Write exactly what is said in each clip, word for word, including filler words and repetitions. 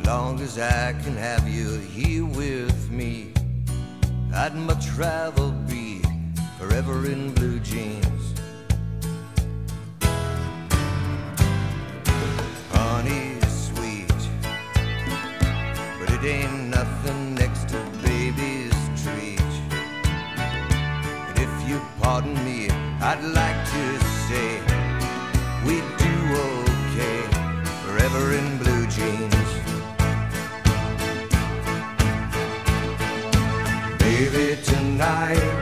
long as I can have you here with me, I'd much rather be forever in blue jeans. Honey's sweet, but it ain't nothing next to baby's treat. And if you pardon me, I'd like to say we do okay forever in blue jeans. Baby, tonight,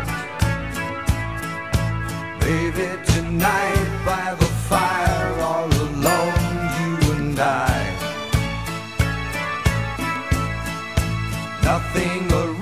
baby, tonight, by the fire, all alone, you and I. Nothing